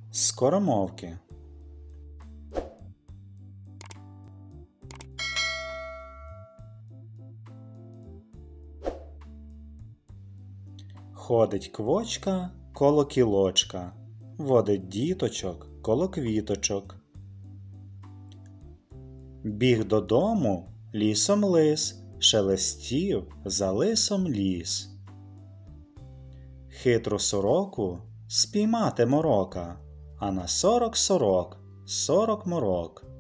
Скоромовки. Ходить квочка коло кілочка, водить діточок коло квіточок. Біг додому лісом лис, шелестів за лисом ліс. Хитру сороку спіймати морока, а на 40 сорок 40 морок.